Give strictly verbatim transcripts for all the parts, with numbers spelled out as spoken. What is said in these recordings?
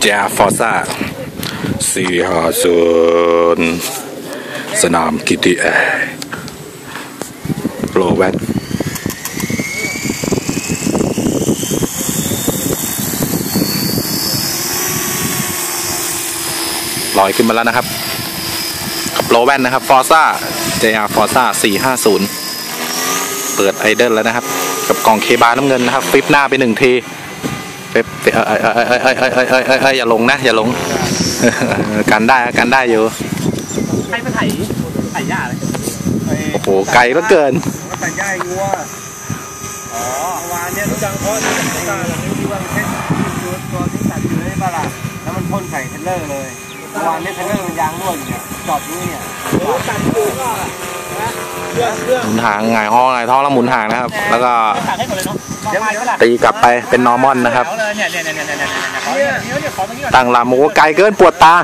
จาฟอร์ซ่าสี่ห้าศูนย์สนามกิติแอร์โปรแวนลอยขึ้นมาแล้วนะครับกับโปรแวนนะครับฟอร์ซ่าเจอาฟอร์ซ่าสี่ห้าศูนย์เปิดไอเดิลแล้วนะครับกับกล่องเคบาน้ำเงินนะครับฟิปหน้าไปหนึ่งทีเป๊ปเอ้ยเอ้ยเอ้ยเอ้ยเอ้ยเอ้ยเอ้ยเอ้ยอย่าลงนะอย่าลงกันได้กันได้อยู่ใครมาไถไถหญ้าเลยโอ้โหไกลเหลือเกินไถหญ้างัวอ๋อวานเนี่ยรู้จังเพราะที่ตาเราไม่รู้ว่าแค่ตัวตัวที่ตัดอยู่ในบ้านละแล้วมันพ่นใส่เทเลอร์เลยวานเนี่ยเทเลอร์มันยางรั่วอยู่เนี่ยจอดอยู่เนี่ยตัดอยู่ก็หมุนหางหงายห้องหงายท้องแล้วหมุนหางนะครับแล้วก็ตีกลับไปเป็นนอร์มอนนะครับตั้งลำโอ้ไกลเกินปวดตา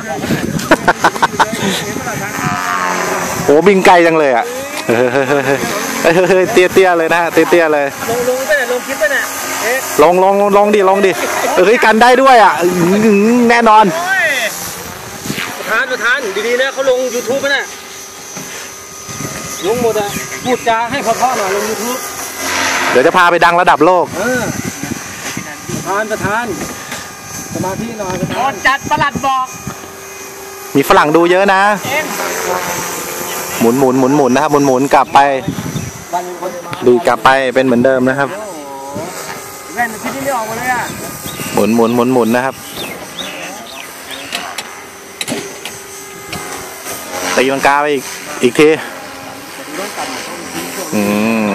โอ้บินไกลจังเลยอ่ะเฮ้ยเตี้ยเตี้ยเลยนะเตี้ยเตี้ยเลยลงลงไปไหนลงคลิปไปไหนลงลงลงดิลงดิเฮ้ยกันได้ด้วยอ่ะแน่นอนประธานประธานดีๆนะเขาลง ยูทูบ ไปน่ะลงหมดอ่ะพูดจาให้เพราะๆหน่อยลง ยูทูบเดี๋ยวจะพาไปดังระดับโลกประธานประธานสมาธิหน่อยประธานจัดประหลัดบอกมีฝรั่งดูเยอะนะหมุนหมุนหมุนหมุนนะครับหมุนหมุนกลับไปดูกลับไปเป็นเหมือนเดิมนะครับแว่นที่นี่ไม่ออกมาเลยอ่ะหมุนหมุนหมุนหมุนนะครับตีลังกาไปอีกอีกทีอืม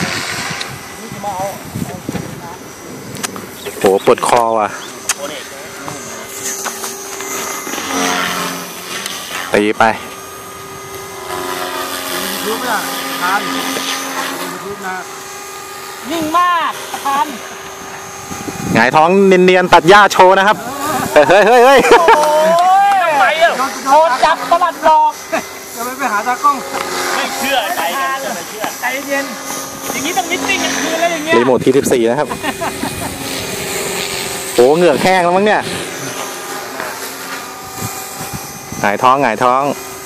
โหปวดคอว่ะตีไปยูทูบอ่ะทานยูทูบนะนิ่งมากทานหงายท้องเนียนๆตัดหญ้าโชว์นะครับเฮ้ยเฮ้ยเฮ้ยทำไมอ่ะโดนจับประหลัดหลอกจะไปไปหาตากล้องไม่เชื่อใจกันไม่เชื่อใจเย็นอย่างนี้ต้องมิตติ้งกันคืนแล้วอย่างเงี้ยรีโมทที่สิบสี่นะครับโอ้เหงือกแห้งแล้วมั้งเนี่ยหงายท้องหงายท้อง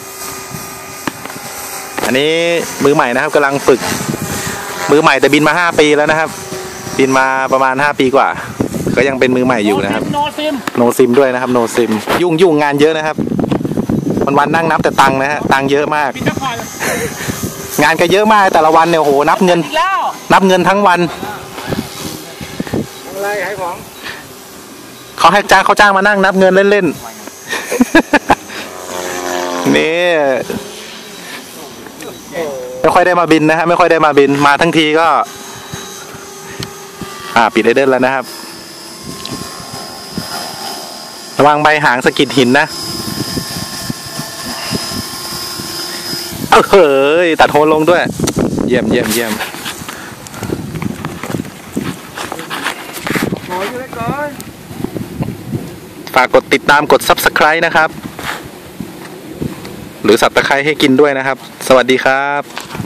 อันนี้มือใหม่นะครับกำลังฝึกมือใหม่แต่บินมาห้าปีแล้วนะครับบินมาประมาณห้าปีกว่าก็ยังเป็นมือใหม่อยู่นะครับโนซิมโนซิมด้วยนะครับโนซิมยุ่งยุ่งงานเยอะนะครับวันวันนั่งนับแต่ตังค์นะฮะตังค์เยอะมากงานก็เยอะมากแต่ละวันเนี่ยโหนับเงินนับเงินทั้งวันอะไรขายของเขาให้จ้างเขาจ้างมานั่งนับเงินเล่นๆนี่ไม่ค่อยได้มาบินนะฮะไม่ค่อยได้มาบินมาทั้งทีก็อ่าปิดไอเดิลแล้วนะครับระวังใบหางสะกิดหินนะเออเฮ้ยตัดโฮลลงด้วยเยี่ยมเยี่ยมเยี่ยมฝากกดติดตามกด ซับสไครบ์ นะครับหรือสับตะไคร้ให้กินด้วยนะครับสวัสดีครับ